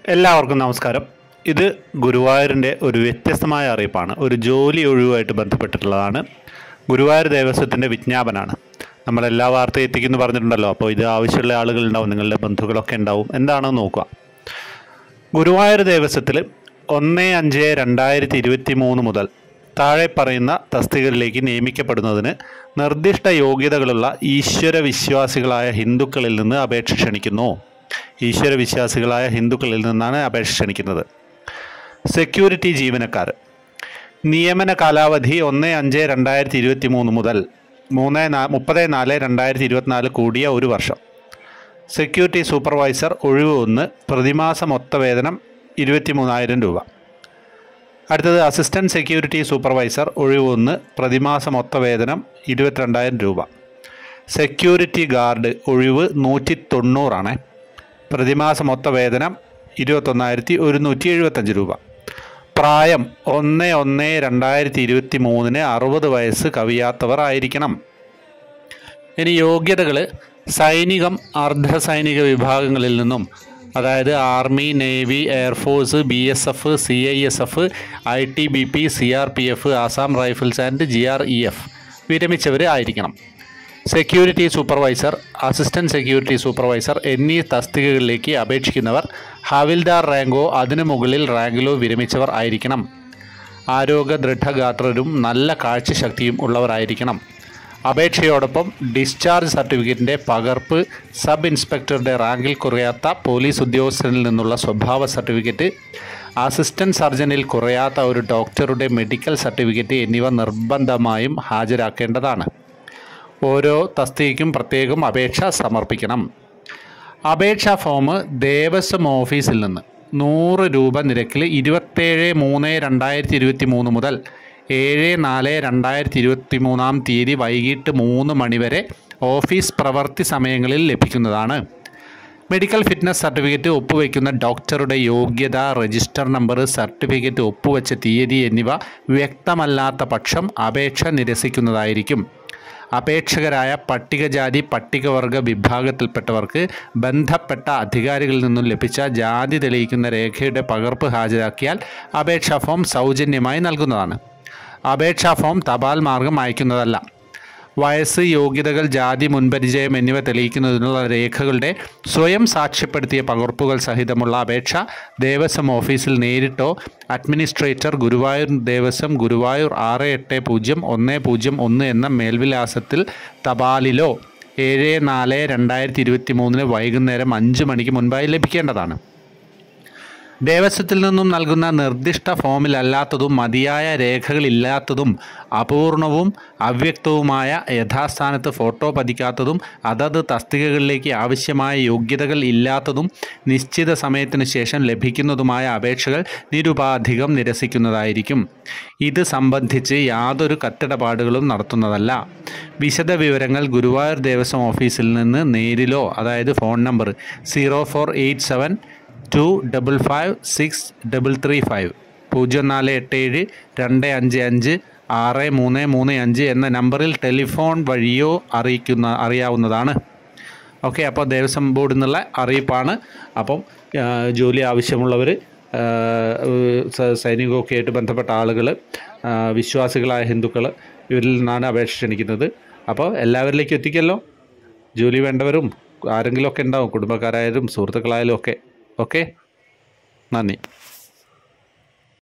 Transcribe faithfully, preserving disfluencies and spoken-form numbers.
എല്ലാവർക്കും നമസ്കാരം. ഇത് ഗുരുവായൂരിൻ്റെ ഒരു വ്യത്യസ്തമായ അറിയിപ്പാണ്. ഒരു ജോലി ഒഴിവുമായിട്ട് ബന്ധപ്പെട്ടിട്ടുള്ളതാണ്. ഗുരുവായൂർ ദേവസ്വത്തിൻ്റെ വിജ്ഞാപനമാണ്. നമ്മളെല്ലാ വാർത്തയും എത്തിക്കുന്നു പറഞ്ഞിട്ടുണ്ടല്ലോ. അപ്പോൾ ഇത് ആവശ്യമുള്ള ആളുകളുണ്ടാവും, നിങ്ങളുടെ ബന്ധുക്കളൊക്കെ ഉണ്ടാവും. എന്താണെന്ന് നോക്കുക. ഗുരുവായൂർ ദേവസ്വത്തിൽ ഒന്ന് അഞ്ച് രണ്ടായിരത്തി ഇരുപത്തി മൂന്ന് മുതൽ താഴെ പറയുന്ന തസ്തികകളിലേക്ക് നിയമിക്കപ്പെടുന്നതിന് നിർദ്ദിഷ്ട യോഗ്യതകളുള്ള ഈശ്വര വിശ്വാസികളായ ഹിന്ദുക്കളിൽ നിന്ന് അപേക്ഷ ക്ഷണിക്കുന്നു. ഈശ്വര വിശ്വാസികളായ ഹിന്ദുക്കളിൽ നിന്നാണ് അപേക്ഷ ക്ഷണിക്കുന്നത്. സെക്യൂരിറ്റി ജീവനക്കാർ. നിയമന കാലാവധി ഒന്ന് അഞ്ച് രണ്ടായിരത്തി ഇരുപത്തി മൂന്ന് മുതൽ മൂന്ന് നാ മുപ്പത് നാല് രണ്ടായിരത്തി ഇരുപത്തിനാല് കൂടിയ ഒരു വർഷം. സെക്യൂരിറ്റി സൂപ്പർവൈസർ ഒഴിവ് ഒന്ന്, പ്രതിമാസ മൊത്ത വേതനം ഇരുപത്തി മൂന്നായിരം രൂപ. അടുത്തത് അസിസ്റ്റൻറ്റ് സെക്യൂരിറ്റി സൂപ്പർവൈസർ ഒഴിവ് ഒന്ന്, പ്രതിമാസ മൊത്ത വേതനം ഇരുപത്തിരണ്ടായിരം രൂപ. സെക്യൂരിറ്റി ഗാർഡ് ഒഴിവ് നൂറ്റി തൊണ്ണൂറാണ്. പ്രതിമാസ മൊത്ത വേതനം ഇരുപത്തൊന്നായിരത്തി ഒരുന്നൂറ്റി എഴുപത്തഞ്ച് രൂപ. പ്രായം ഒന്ന് ഒന്ന് രണ്ടായിരത്തി ഇരുപത്തി മൂന്നിന് അറുപത് വയസ്സ് കവിയാത്തവർ ആയിരിക്കണം. ഇനി യോഗ്യതകൾ: സൈനികം, അർദ്ധ സൈനിക വിഭാഗങ്ങളിൽ നിന്നും, അതായത് army, navy, air force, B S F, C I S F, I T B P, C R P F, Assam rifles and G R E F വിരമിച്ചവർ ആയിരിക്കണം. Security supervisor, assistant security supervisor എന്നീ തസ്തികകളിലേക്ക് അപേക്ഷിക്കുന്നവർ ഹവിൽദാർ റാങ്കോ അതിനു മുകളിൽ റാങ്കിലോ വിരമിച്ചവർ ആയിരിക്കണം. ആരോഗ്യ ദൃഢഗാത്രരും നല്ല കാഴ്ചശക്തിയും ഉള്ളവരായിരിക്കണം. അപേക്ഷയോടൊപ്പം ഡിസ്ചാർജ് സർട്ടിഫിക്കറ്റിൻ്റെ പകർപ്പ്, സബ് ഇൻസ്പെക്ടറുടെ റാങ്കിൽ കുറയാത്ത പോലീസ് ഉദ്യോഗസ്ഥരിൽ നിന്നുള്ള സ്വഭാവ സർട്ടിഫിക്കറ്റ്, അസിസ്റ്റൻറ്റ് സർജനിൽ കുറയാത്ത ഒരു ഡോക്ടറുടെ മെഡിക്കൽ സർട്ടിഫിക്കറ്റ് എന്നിവ നിർബന്ധമായും ഹാജരാക്കേണ്ടതാണ്. ഓരോ തസ്തികയ്ക്കും പ്രത്യേകം അപേക്ഷ സമർപ്പിക്കണം. അപേക്ഷാ ഫോം ദേവസ്വം ഓഫീസിൽ നിന്ന് നൂറ് രൂപ നിരക്കിൽ ഇരുപത്തേഴ് മൂന്ന് രണ്ടായിരത്തി ഇരുപത്തി മൂന്ന് മുതൽ ഏഴ് നാല് രണ്ടായിരത്തി ഇരുപത്തി മൂന്നാം തീയതി വൈകിട്ട് മൂന്ന് മണിവരെ ഓഫീസ് പ്രവൃത്തി സമയങ്ങളിൽ ലഭിക്കുന്നതാണ്. മെഡിക്കൽ ഫിറ്റ്നസ് സർട്ടിഫിക്കറ്റ്, ഒപ്പുവയ്ക്കുന്ന ഡോക്ടറുടെ യോഗ്യത, രജിസ്റ്റർ നമ്പർ, സർട്ടിഫിക്കറ്റ് ഒപ്പുവെച്ച തീയതി എന്നിവ വ്യക്തമല്ലാത്ത പക്ഷം അപേക്ഷ നിരസിക്കുന്നതായിരിക്കും. അപേക്ഷകരായ പട്ടികജാതി പട്ടികവർഗ വിഭാഗത്തിൽപ്പെട്ടവർക്ക് ബന്ധപ്പെട്ട അധികാരികളിൽ നിന്നും ലഭിച്ച ജാതി തെളിയിക്കുന്ന രേഖയുടെ പകർപ്പ് ഹാജരാക്കിയാൽ അപേക്ഷാ ഫോം സൗജന്യമായി നൽകുന്നതാണ്. അപേക്ഷാ ഫോം തപാൽ മാർഗം അയക്കുന്നതല്ല. വയസ്സ്, യോഗ്യതകൾ, ജാതി, മുൻപരിചയം എന്നിവ തെളിയിക്കുന്നതിനുള്ള രേഖകളുടെ സ്വയം സാക്ഷ്യപ്പെടുത്തിയ പകർപ്പുകൾ സഹിതമുള്ള അപേക്ഷ ദേവസ്വം ഓഫീസിൽ നേരിട്ടോ അഡ്മിനിസ്ട്രേറ്റർ, ഗുരുവായൂർ ദേവസ്വം, ഗുരുവായൂർ ആറ് എട്ട് പൂജ്യം ഒന്ന് പൂജ്യം ഒന്ന് എന്ന മേൽവിലാസത്തിൽ തപാലിലോ ഏഴ് നാല് രണ്ടായിരത്തി ഇരുപത്തി മൂന്നിന് വൈകുന്നേരം അഞ്ച് മണിക്ക് മുൻപായി ലഭിക്കേണ്ടതാണ്. ദേവസ്വത്തിൽ നിന്നും നൽകുന്ന നിർദ്ദിഷ്ട ഫോമിലല്ലാത്തതും മതിയായ രേഖകളില്ലാത്തതും അപൂർണവും അവ്യക്തവുമായ, യഥാസ്ഥാനത്ത് ഫോട്ടോ പതിക്കാത്തതും, അതത് തസ്തികകളിലേക്ക് ആവശ്യമായ യോഗ്യതകൾ ഇല്ലാത്തതും നിശ്ചിത സമയത്തിനു ശേഷം ലഭിക്കുന്നതുമായ അപേക്ഷകൾ നിരുപാധികം നിരസിക്കുന്നതായിരിക്കും. ഇത് സംബന്ധിച്ച് യാതൊരു കത്തിടപാടുകളും നടത്തുന്നതല്ല. വിശദ വിവരങ്ങൾ ഗുരുവായൂർ ദേവസ്വം ഓഫീസിൽ നിന്ന് നേരിലോ, അതായത് phone number zero four eight seven two double five six double three five പൂജ്യം നാല് എട്ട് ഏഴ് രണ്ട് അഞ്ച് അഞ്ച് ആറ് മൂന്ന് മൂന്ന് അഞ്ച് എന്ന നമ്പറിൽ ടെലിഫോൺ വഴിയോ അറിയിക്കുന്ന അറിയാവുന്നതാണ്. ഓക്കെ, അപ്പോൾ ദേവസ്വം ബോർഡിൽ നിന്നുള്ള അറിയിപ്പാണ്. അപ്പം ജോലി ആവശ്യമുള്ളവർ, സൈനികമൊക്കെ ആയിട്ട് ബന്ധപ്പെട്ട ആളുകൾ, വിശ്വാസികളായ ഹിന്ദുക്കൾ, ഇവരിൽ നിന്നാണ് അപേക്ഷ ക്ഷണിക്കുന്നത്. അപ്പോൾ എല്ലാവരിലേക്കും എത്തിക്കല്ലോ. ജോലി വേണ്ടവരും ആരെങ്കിലുമൊക്കെ ഉണ്ടാവും, കുടുംബക്കാരായാലും സുഹൃത്തുക്കളായാലും ഒക്കെ. ഓക്കെ, നന്ദി.